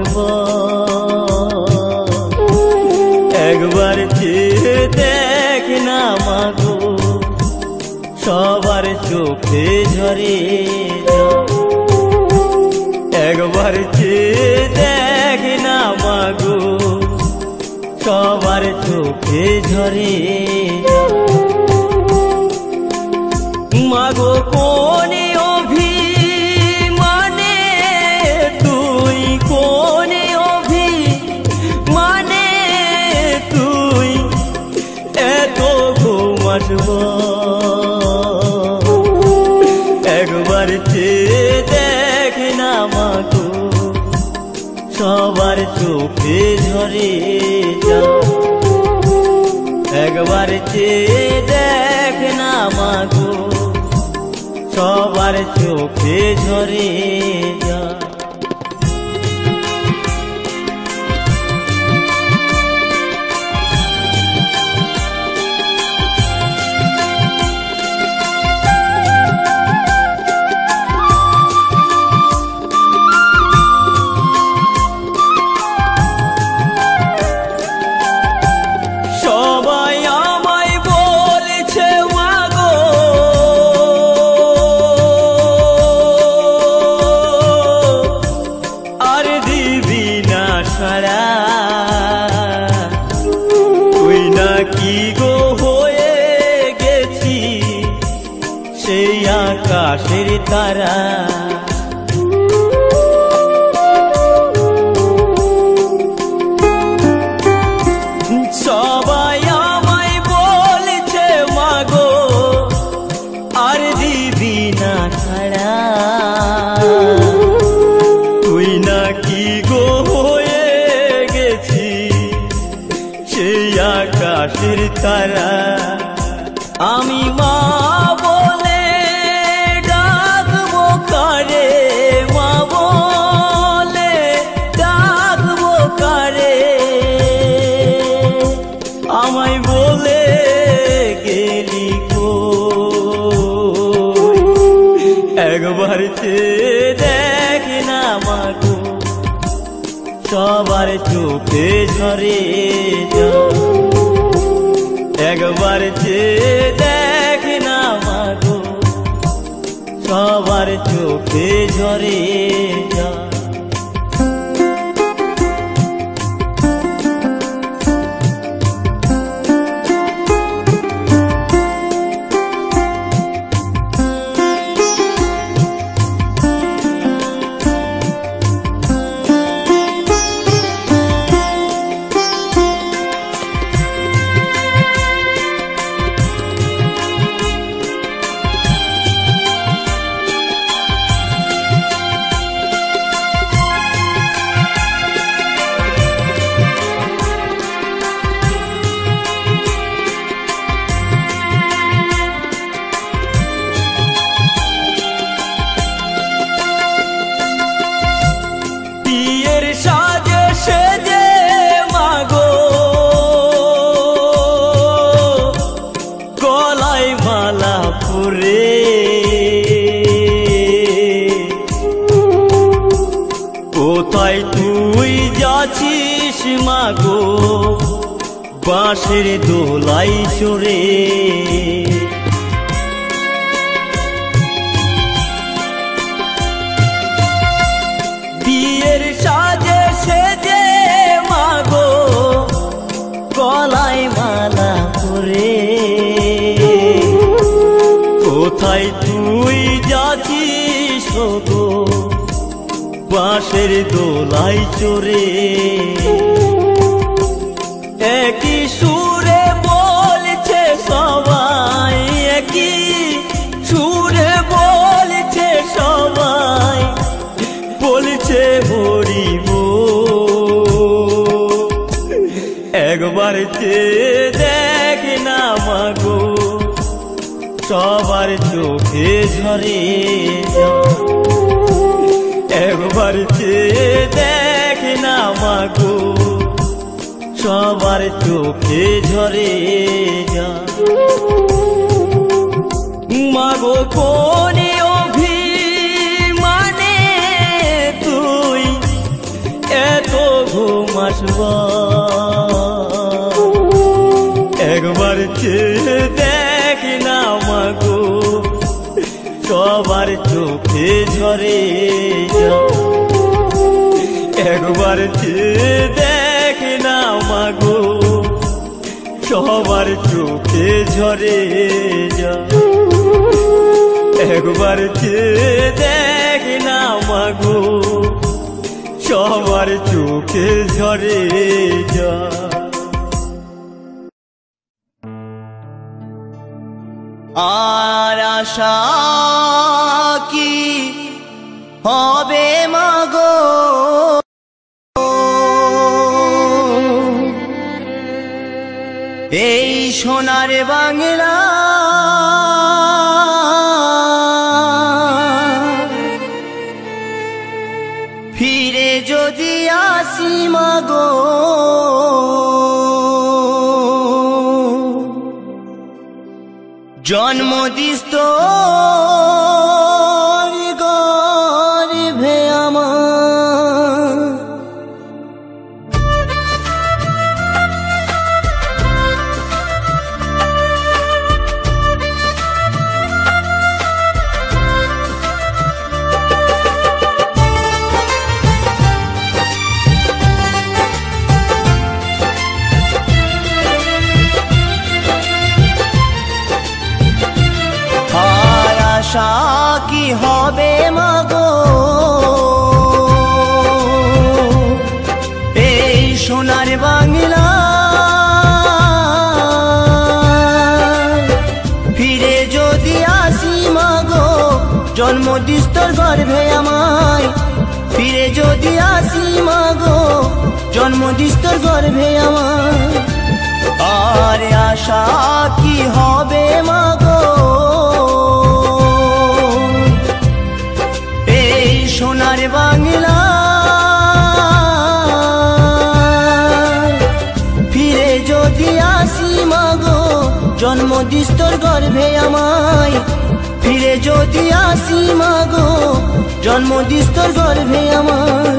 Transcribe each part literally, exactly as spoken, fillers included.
একবার চেয়ে দেখ না মাগো সবার চোখে ঝরে একবার চেয়ে দেখ না মাগো সবার চোখে ঝরে মাগো কোন অভিমানে তুই কোন অভিমানে তুই এত ঘুমাসব একবার চেয়ে দেখ না মাগো সবার চোখে ঝরে যা একবার চেয়ে দেখ না মাগো সবার চোখে ঝরে যা তুই নাকি গো হয়ে গেছি সেই আকাশের তারা সবাই আমায় বলছে মাগো আর দিবি না ছাড়া তুই নাকি গো সেই আকাশের তারা আমি মা বলে ডাকবো কারে মা বলে ডাকবো কারে আমায় বলে গেলি কই একবার চেয়ে দেখ না মাগো সবার চোখে ঝরে যা একবার চেয়ে দেখ না মাগো সবার চোখে ঝরে যা সাজে সেজে মাগো গলায় মালা পরে কোথায় তুই যাচ্ছিস মাগো বাঁশের দোলাই চড়ে বিয়ের সাজে সেজে মাগো গলায় মালা পরে কোথায় তুই যাচ্ছিস গো বাঁশের দোলাই চড়ে একই সুরে বলছে সবাই একই সুরে বলছে সবাই বলছে হরিব একবার চেয়ে দেখ না মাগো সবার চোখে ঝরে একবার চেয়ে দেখ না মাগো সবার চোখে ঝরে যা মাগো কোন অভিমানে তুই এত মাস একবার চেয়ে দেখ না মাগো সবার চোখে ঝরে একবার চেয়ে দেখ না মাগো সবার চোখে ঝরে যা একবার চেয়ে দেখ না মাগো সবার চোখে ঝরে যা আর আশা কি হবে মাগো এই সোনার বাংলা ফিরে যদি আসি মাগো জন্ম দিস তোর গর্ভে আমার আশা কি হবে মাগো এই সোনার বাংলা ফিরে যদি আসি মাগো জন্ম দিস তোর গর্ভে আমায় ফিরে যদি আসি মাগো জন্ম দিস তোর গর্ভে আমায় আর আশা কি হবে মাগো সোনার বাংলা ফিরে যদি আসি মাগো জন্ম দিস তোর গর্ভে আমায় ফিরে যদি আসি মাগো জন্ম দিস তোর গর্ভে আমায়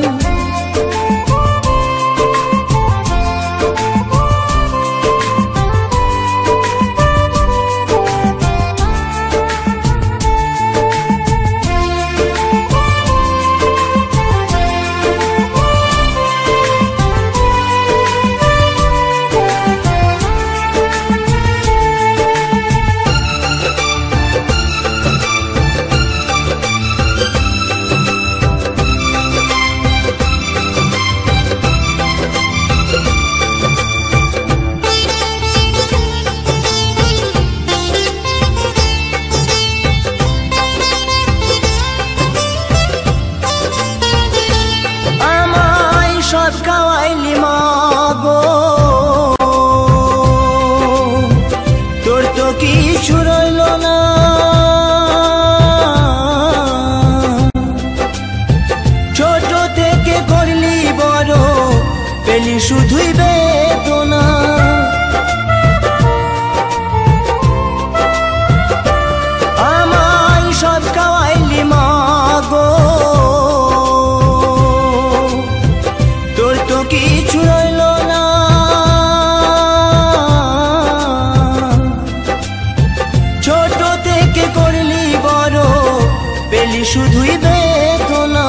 খাওয়াইলি মাগো তোর তো কিছু রইল না ছোট থেকে করলি বড় পেলি শুধুই বেদনা আমায় সব খাওয়াইলি মাগো কিছু রইল না ছোট থেকে করলি বড় পেলি শুধুই বেদনা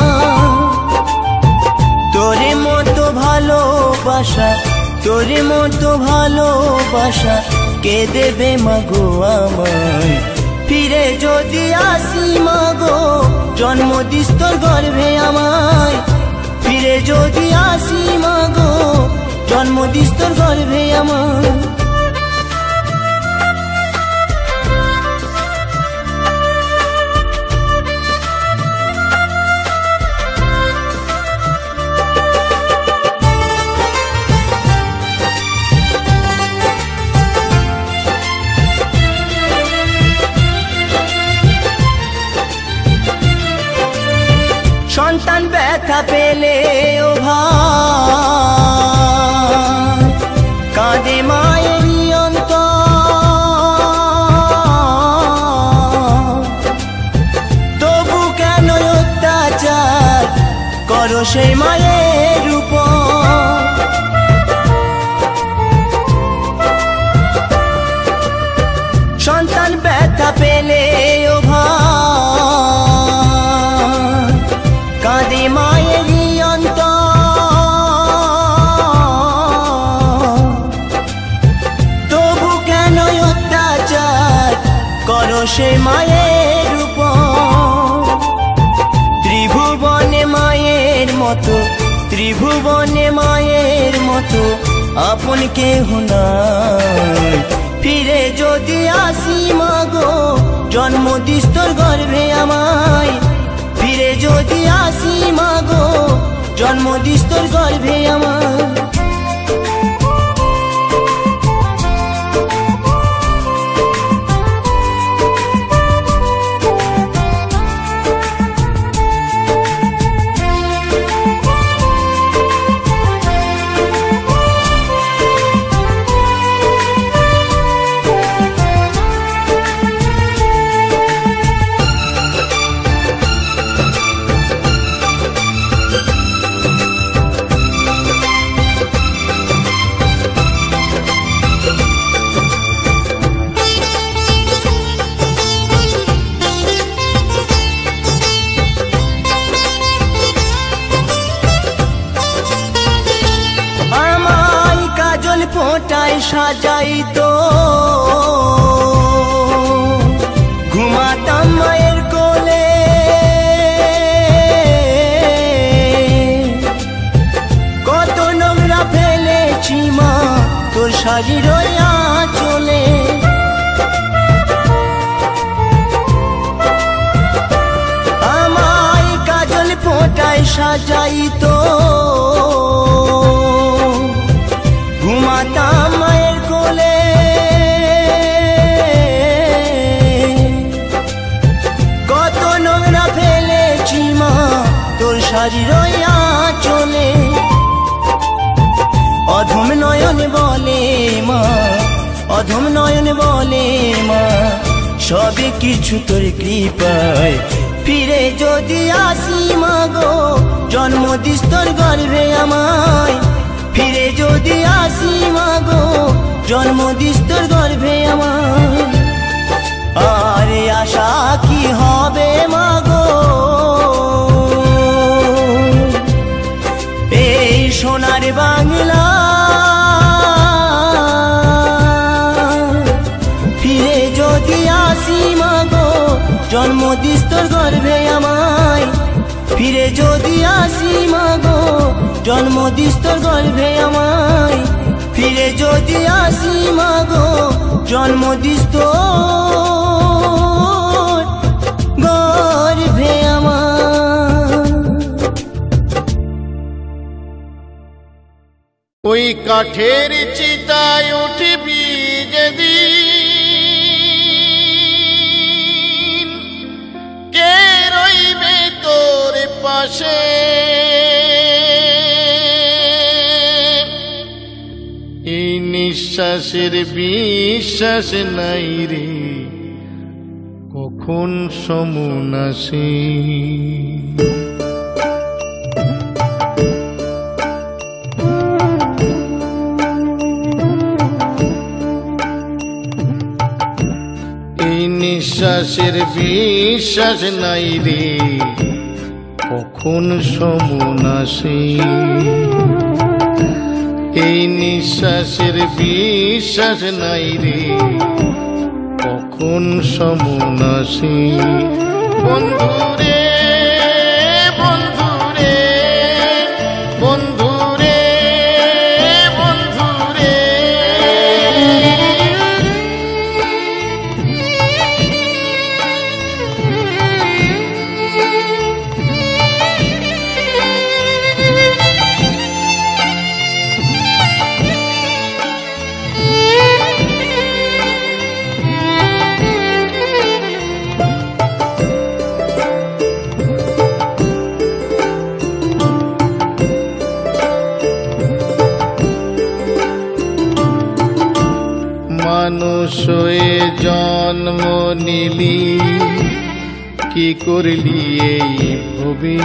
তোরে মতো ভালোবাসা তোরে মতো ভালোবাসা কে দেবে মাগো আমায় ফিরে যদি আসি মাগো জন্ম দিস তোর গর্ভে আমায় ফিরে যদি আসি মাগো জন্ম দিস তোর গর্ভে আমার সন্তান ব্যথা পেলে ও ভাই কাঁদে মায়েরই অন্তর তবু কেন অত্যাচার করো সেই মায়ের উপর সে মায়ের উপর। ত্রিভুবনে মায়ের মতো, ত্রিভুবনে মায়ের মতো আপন কেহ নাই। ফিরে যদি আসি মাগো জন্ম দিস তোর গর্ভে আমায়। ফিরে যদি আসি মাগো জন্ম দিস তোর গর্ভে আমায়। ফোঁটায় সাজাইতো ঘুমাতাম মায়ের কোলে। কত নোংরা ফেলেছি মা তোর শাড়ির আঁচলে। আমায় কাজল ফোঁটায় সাজাইতো ঘুমাতাম মায়ের কোলে। কত নোংরা ফেলেছি মা তোর শাড়ির আঁচলে। অধম নয়ন বলে মা, অধম নয়ন বলে মা সবে কিছু তোর কৃপায়। ফিরে যদি আসি মাগো জন্ম দিস তোর গর্ভে আমায়। ফিরে যদি আসি মাগো জন্ম দিস তোর গর্ভে আমায়। আরে আশা কি হবে মাগো এই সোনার বাংলা। ফিরে যদি আসি মাগো জন্ম দিস তোর গর্ভে আমায়। ফিরে যদি আসি মাগো জন্ম দিস তোর গর্ভে আমায়। ফিরে যদি আসি মাগো জন্ম দিস তোর গর্ভে আমায়। ওই কাঠের চিতায় উঠবি যেদিন, কে রইবে তোর পাশে? এই নিঃশ্বাসের বিশ্বাস নাই রে কখন সমন আসে। এই নিঃশ্বাসের বিশ্বাস নাই রে কখন সমন আসে। এই নিঃশ্বাসের বিশ্বাস নাই রে কখন সমন আসে। বন্ধুরে বন্ধুরে বন্ধুরে বন্ধুরে মানুষ হয়ে জন্ম নিলি কি করলি এই ভবে?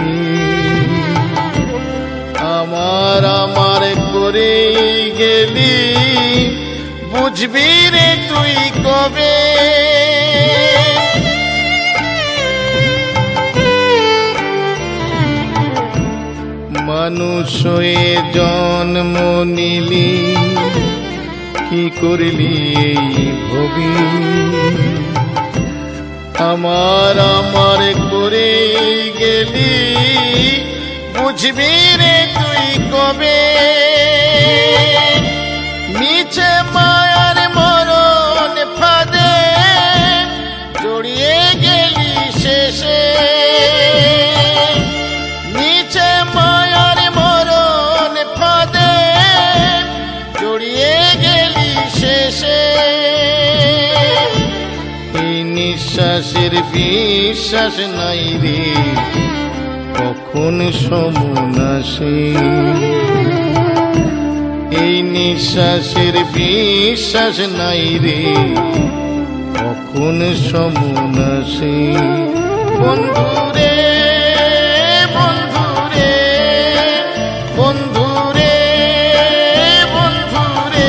আমার আমার করে গেলি বুঝবি রে তুই কবে? মানুষ হয়ে জন্ম নিলি কি করলি এই ভবি? আমার আমার করে গেলি বুঝবি রে তুই কবে মিছে মায়ার মরণ ফাঁদে জড়িয়ে গেলি শেষে মিছে মায়ার মরণ ফাঁদে জড়িয়ে গেলি শেষে এই নিঃশ্বাসের বিশ্বাস নাই রে কখন সমন আসে এই নিঃশ্বাসের বিশ্বাস নাই রে কখন সমন আসে বন্ধুরে বন্ধুরে বন্ধুরে বন্ধুরে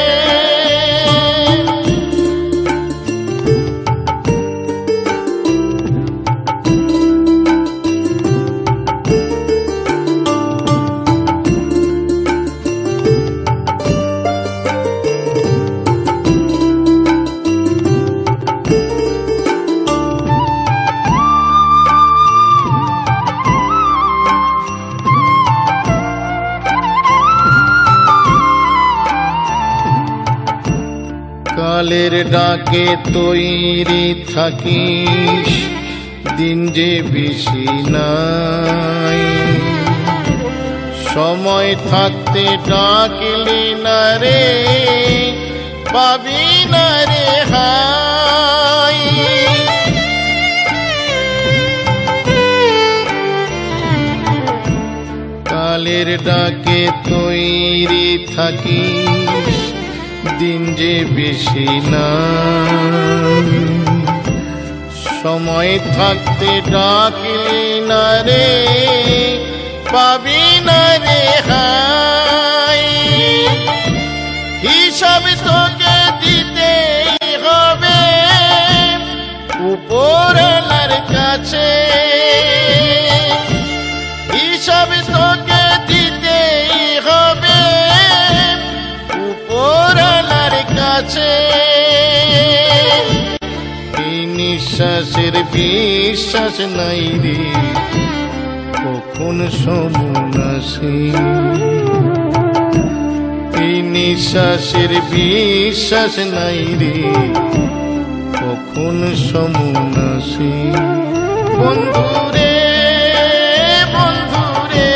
কালের ডাকে তৈরি থাকিস দিন যে বেশি নাই সময় থাকতে ডাকলি না রে পাবি না রে হাই কালের ডাকে তৈরি থাকিস দিন যে বেশি না সময় থাকতে ডাকলি না রে পাবি না রে হাই হিসাব তোকে দিতেই হবে উপরওয়ালার কাছে হিসাব তোকে দিতেই হবে উপরওয়ালার কাছে এই নিঃশ্বাসের বিশ্বাস নাই রে কখন সমন আসে এই নিঃশ্বাসের বিশ্বাস নাই রে কখন সমন আসে বন্ধুরে বন্ধুরে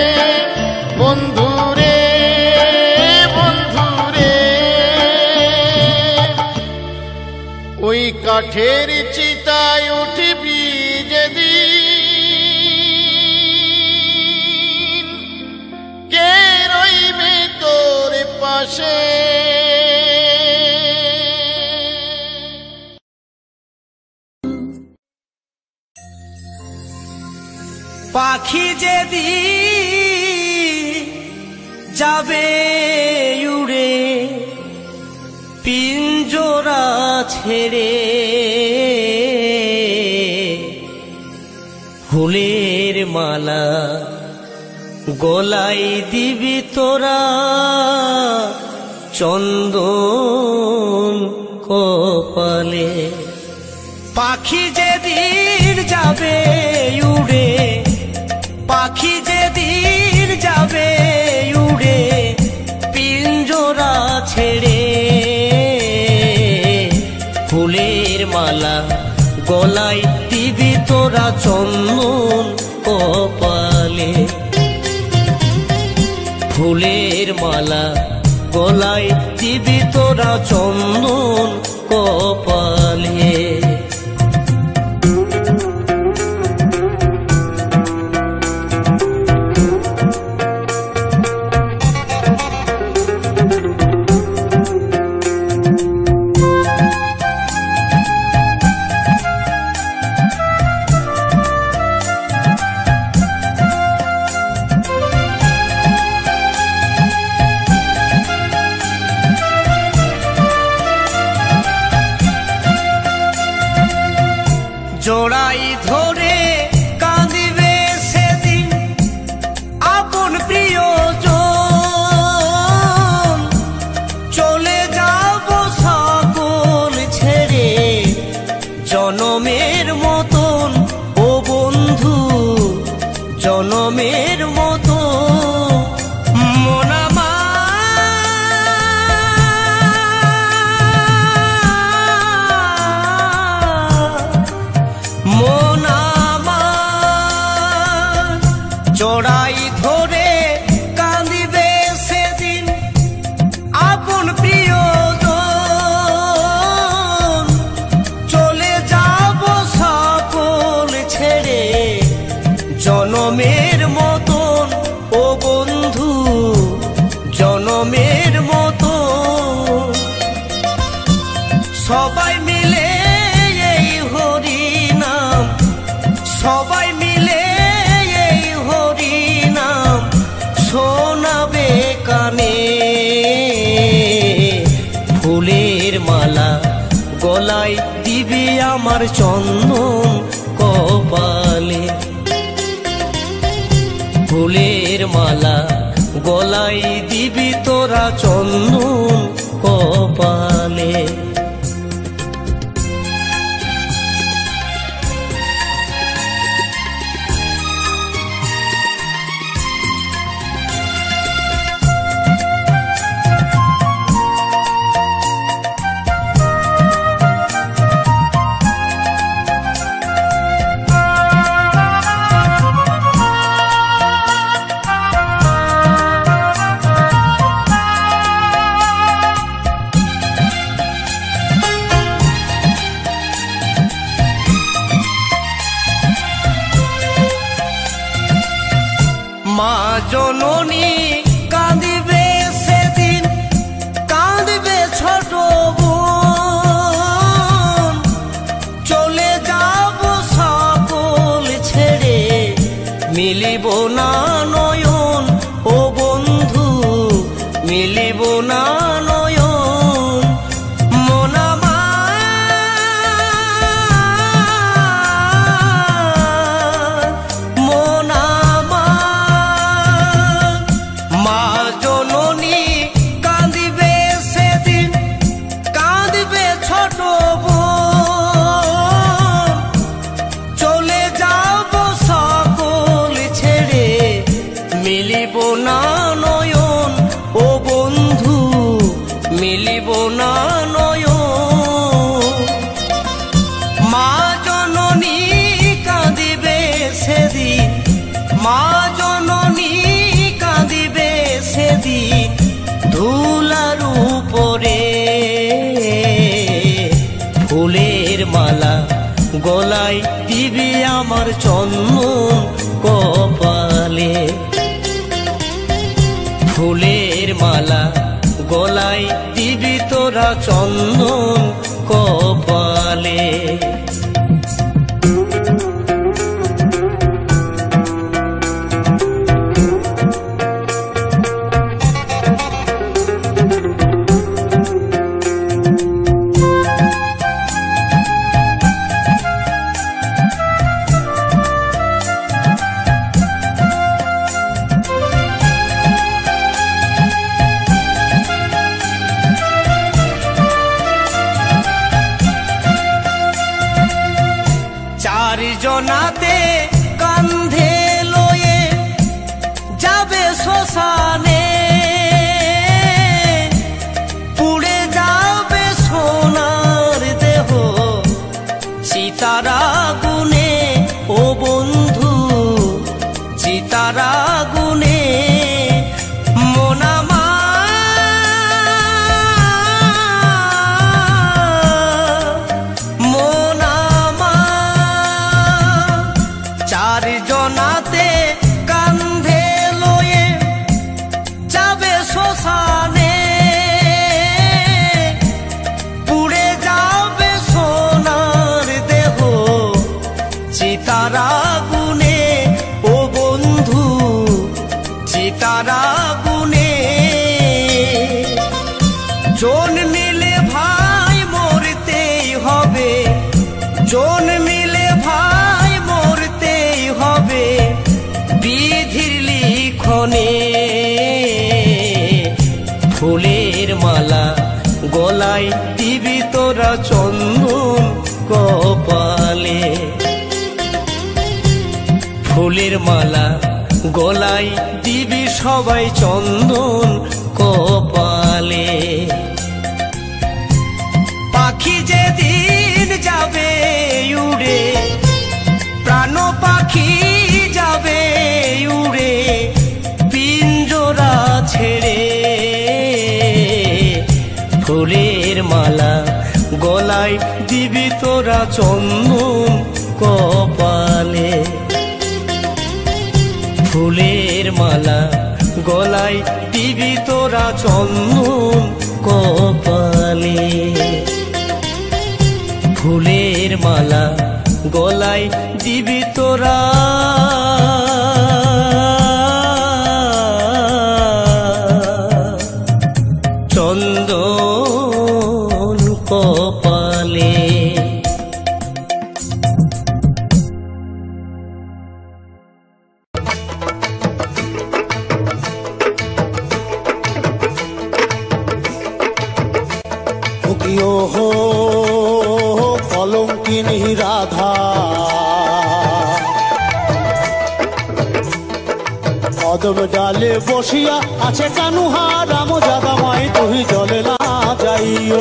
বন্ধুরে বন্ধুরে ওই কাঠের চিতায় উঠবি যেদিন কে রইবে তোর পাশে পাখি যেদিন যাবে উড়ে পিঞ্জরা ছেড়ে ফুলের মালা গলাই দিবি তোরা চন্দন কপালে পাখি যেদিন যাবে উড়ে পাখি যেদিন যাবে উড়ে পিঞ্জরা ছেড়ে ফুলের মালা গলায় দিবি তোরা চন্দন কপালে ফুলের মালা গলায় দিবি তোরা চন্দন কপালে জনমের মতো সবাই মিলে এই হরি নাম, সবাই মিলে এই হরি নাম শোনাবে কানে। ফুলের মালা গলায় দিবি আমার চন্দন কপালে, ফুলের মালা গলায় দিবি তোরা চন্দন কপালে। মা জননী কাঁদিবে সেদিন, কাঁদিবে ছোট বোন, চলে যাব সকল ছেড়ে মিলিব না নয়ন। ও বন্ধু মিলিব না নয়ন। মনা মা মনা মা মা জননী কাঁদিবে সেদিন, কাঁদিবে ছোট বোন, চলে যাব সকল ছেড়ে মিলিব না নয়ন। ও বন্ধু মিলিব না নয়ন। মা জননী কাঁদিবে সেদিন, মা জননী কাঁদিবে সেদিন ধুলার উপরে। ফুলের মালা গলায় দিবি আমার চন্দন কপালে, ফুলের মালা গলায় দিবি তোরা চন্দন কপালে। চারজনাতে কান্ধে লয়ে যাবে শ্মশানে, পুড়ে যাবে সোনার দেহ চিতারা গুনে। ও বন্ধু চিতারা গুনে। মনা মা মনা মা চারজনাতে কান্ধে লয়ে যাবে শ্মশানে, পুড়ে যাবে সোনার দেহ চিতারা গুনে। ও বন্ধু চিতারা গুনে। জন মিলে ভাই মরতেই হবে, জন মিলে ভাই মরতেই হবে বিধির লিখনে। ফুলের মালা গলায় দিবি তোরা চন্দন কপালে, ফুলের মালা গলায় দিবি সবাই চন্দন কপালে। পাখি যেদিন যাবে উড়ে, প্রাণ পাখি যাবে উড়ে পিঞ্জরা ছেড়ে। ফুলের মালা গলায় দিবি তোরা চন্দন কপালে, ফুলের মালা গলায় দিবি তোরা চন্দন কপালে ফুলের মালা গলায় দিবি তোরা চন্দন কপালে हो कलंकिनी राधा कदम डाले बसिया आछे कानुहा राम जादा माई तुही जले ना जाइयो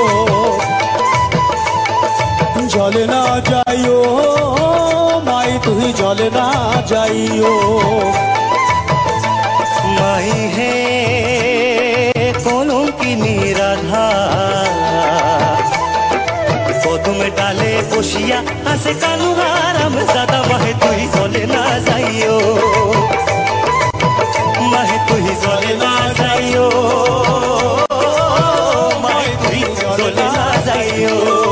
जले ना जाइयो माई तुही जले ना जाइयो माई है कलंकिनी राधा कदम डाले बसिया आसे कानुहा राम जादा माई तुही जले ना जाइयो माई तुही जले ना जाइयो माई तुही जले ना जाइयो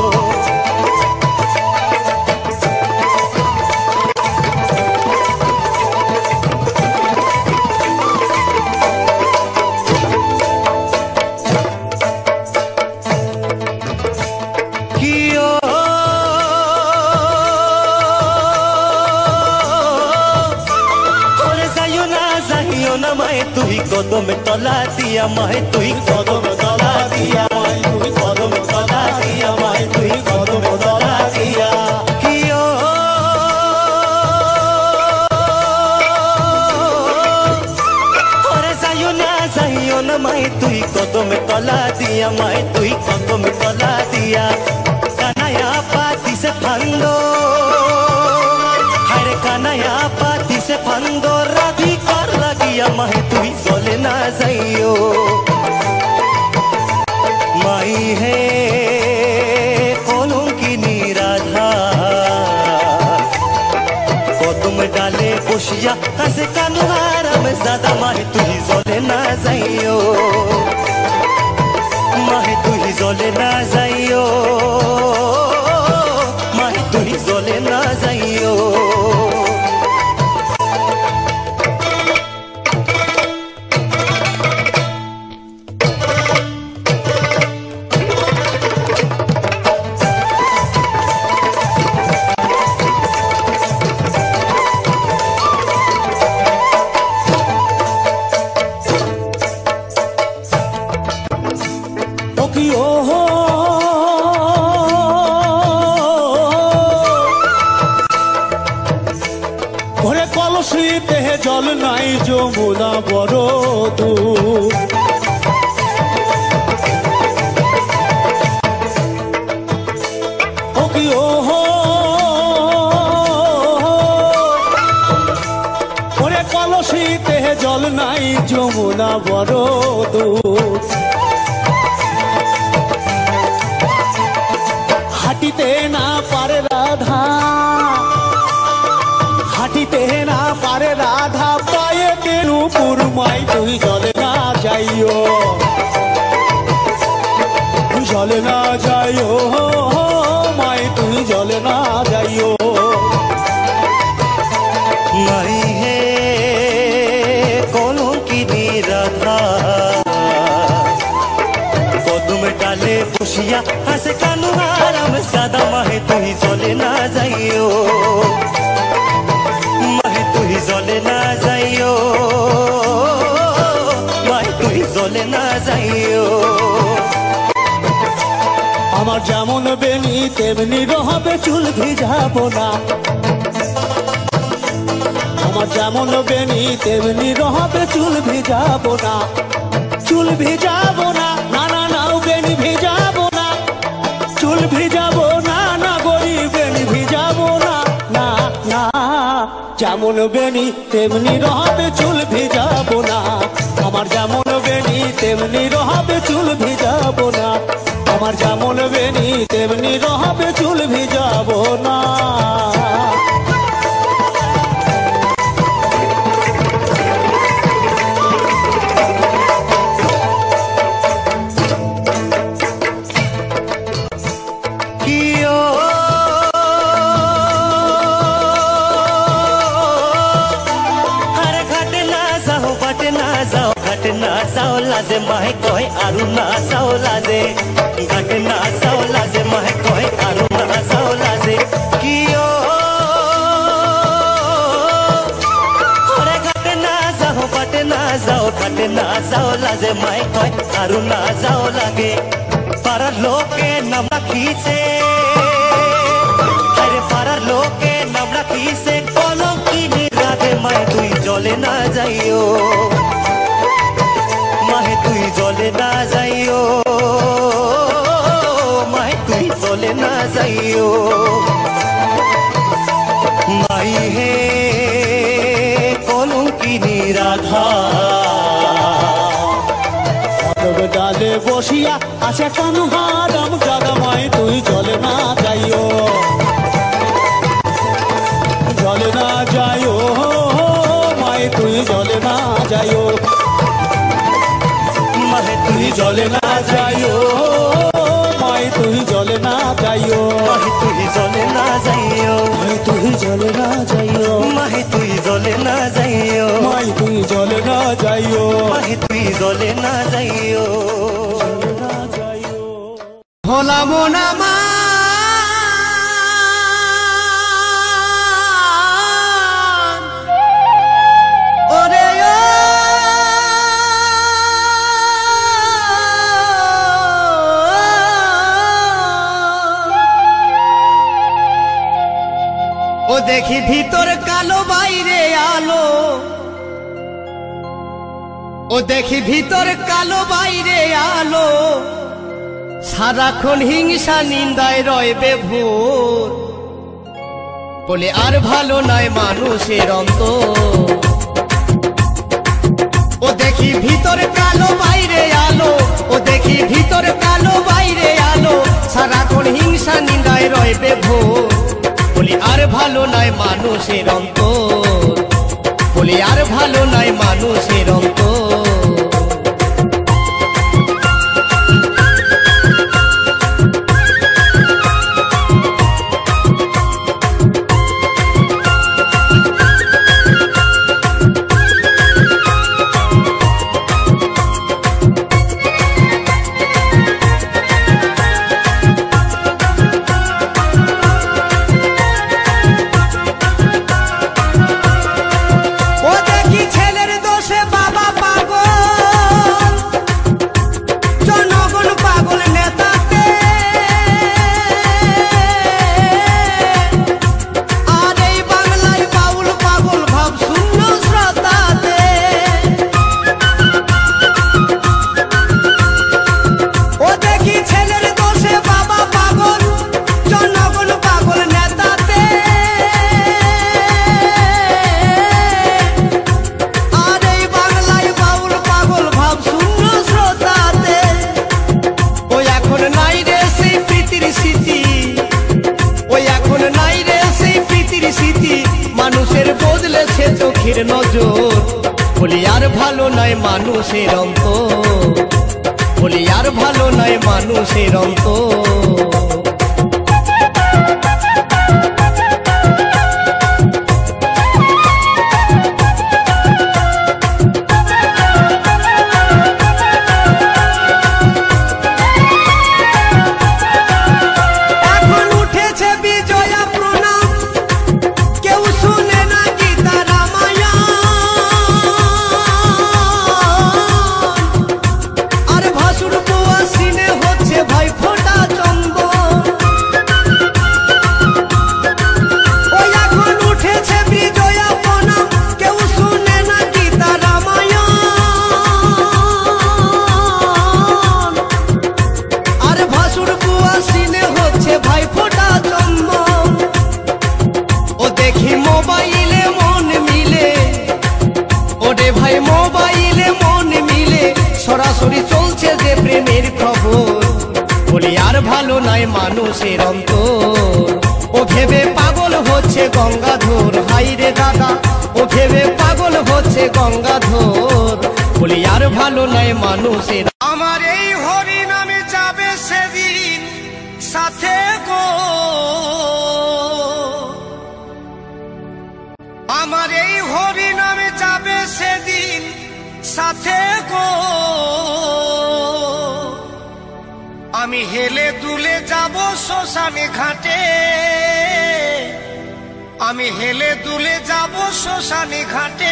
तुही कदम तला दिया माए तुही कदम तला दिया माए तुही कदम तला दिया माए तुही कदम तला दिया कियो अरे जाइयो ना जाइयो ना माए तुही कदम तला दिया माए तुही कदम तला दिया कानाया पाती से फंदो हरे कानाया पाती से फंदो राधिकार लगिया माए तुही जले ना जाइयो माई है कलंकिनी राधा कदम डाले बसिया आसे कानुहा राम जादा माए तुही जले ना जाइयो माए तुही जले ना जाइयो माए तुही जले ना जाइयो जल नाई যমুনা বড় দূর ও কি ও হো ওরে কলসিতে জল নাই যমুনা বড় দূর হাঁটিতে না পারে রাধা हाटीते ना पारे राधा पाए तेरूपुर माई तुही जले ना जाइयो जले ना जाइयो माई तुही जले ना जाइयो माई है कलंकिनी राधा कदम डाले बसिया आसे कानुहा राम जादा माए तुही जले ना जाइयो तुही जले ना जाइयो माई तुही जले ना जाइयो আমার যেমন বেনি তেমনি রহবে চুল ভিজাবো না আমার যেমন বেনি তেমনি রহবে চুল ভিজাবো না চুল ভিজাবো না না না নাও বেনি ভিজাবো না চুল ভিজাবো না না গরিব বেনি ভিজাবো না না না যেমন বেনি তেমনি রহবে চুল ভিজাবো না আমার যেমন বেনি তেমনি রহবে চুল ভিজাবো না আমার যেমন বেনি তেমনি রহবে চুল ভিজাবো না लाजे माहे कहे आरु ना साओ लाजे घाट ना साओ लाजे माहे कहे आरु ना साओ लाजे कियो बाटे ना जाओ घाटे ना जाओ लाजे माए कहे आरु ना जाओ लागे पारार लोके नाम राखिसे अरे पारार लोके नाम राखिसे कलंकिनी रागे माए तुई जले ना जाइयो माहे तुई जले ना जाइयो माहे तुई जले ना जाइयो माई हे राधा डाले बसिया आशा कान्हाराम जागा माई तुई चले ना जाइयो जले ना जाइयो माई तुई जले ना जाइयो माहे तुई जले ना जाइयो माई तुई जले ना जाइयो माहे तुई जले ना जाइयो माहे तुई जले ना जाइयो माहे तुई जले ना जाइयो माहे तुई जले ना जाइयो माहे तुई जले ना जाइयो जले ना जाइयो भोला मोना मा देखी भीतर कालो बाइरे आलो ओ देखी भीतर कालो बाइरे आलो साराक्षण हिंसा निंदाय रयबे भोर बोले आर भालो नाय मानुषेर अंतर ओ देखी भीतर कालो बाइरे आलो ओ देखी भीतर कालो बाइरे आलो साराक्षण हिंसा निंदाय रयबे भोर बोली आर भालो नाय मानुषेर अंतर बोली आर भालो नाय मानुषेर अंतर চোখের নজর বলি আর ভালো নয় মানুষের অন্তর বলি আর ভালো নয় মানুষের অন্তর ভালো নাই মানুষের অন্তর ও ভেবে পাগল হচ্ছে গঙ্গাধর হাইরে দাদা ও ভেবে পাগল হচ্ছে গঙ্গাধর বলি আর ভালো নাই মানুষের আমার এই হরি নামে যাবে সেদিন সাথে গো আমার এই হরি নামে যাবে সেদিন সাথে গো আমি হেলে দুলে যাব শ্মশানে ঘাটে আমি হেলে দুলে যাব শ্মশানে ঘাটে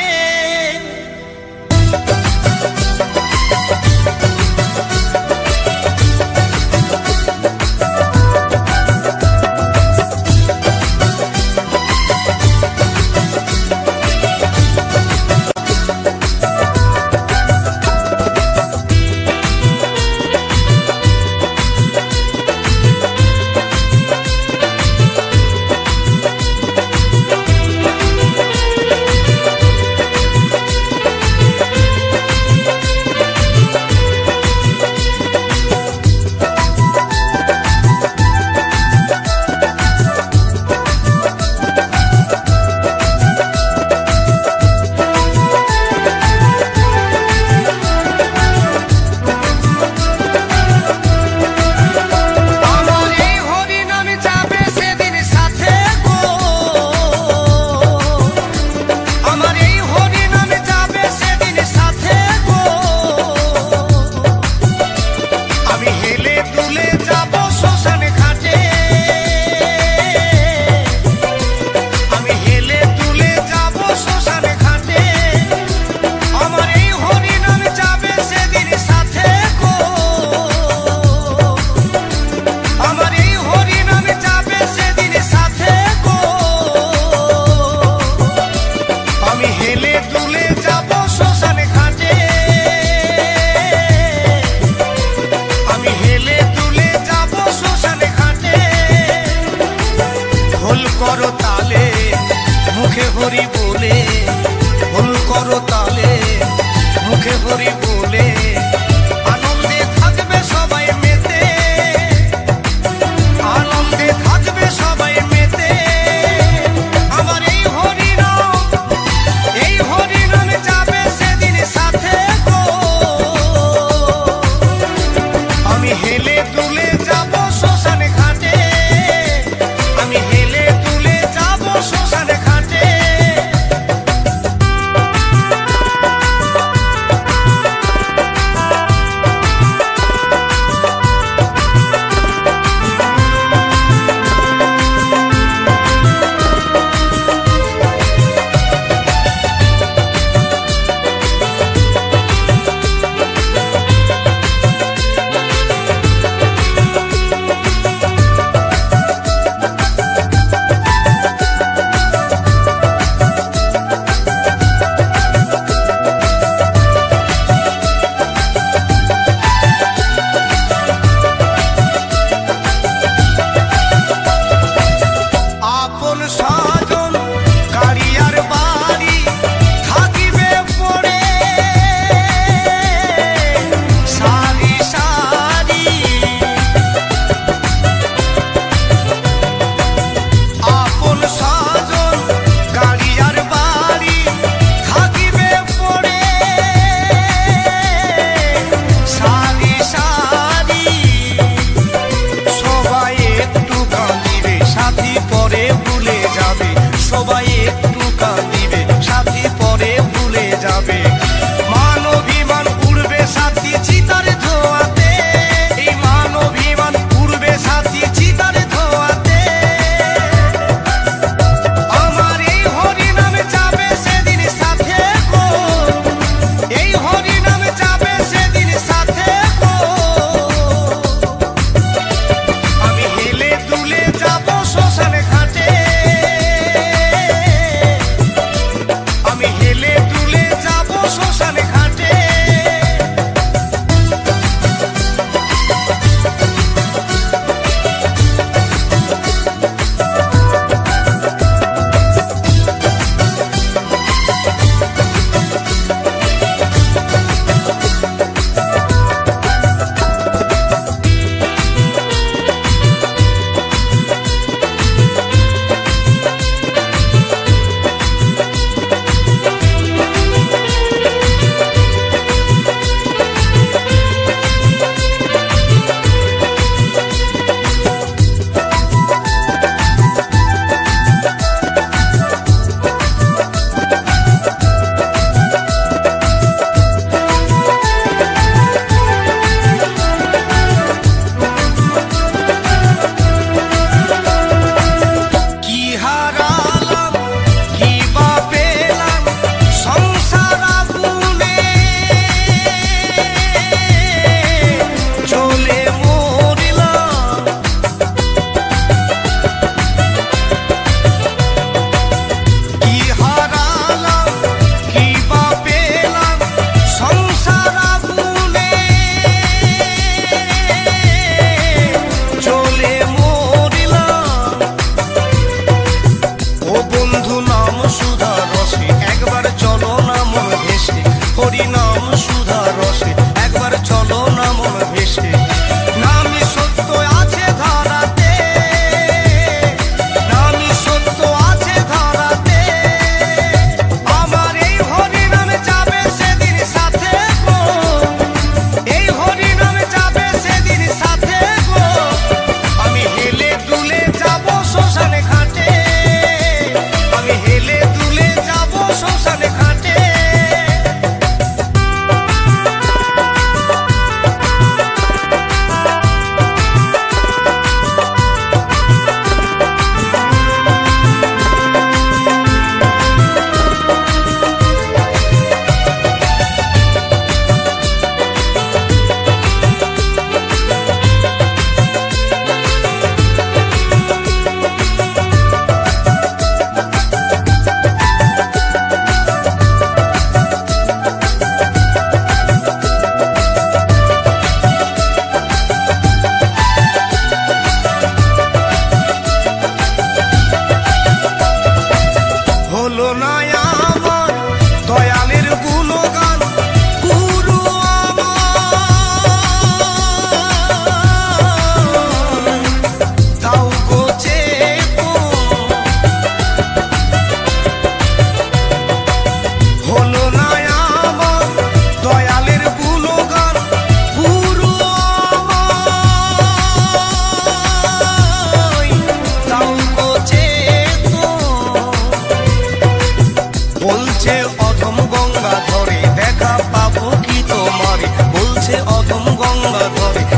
ধরে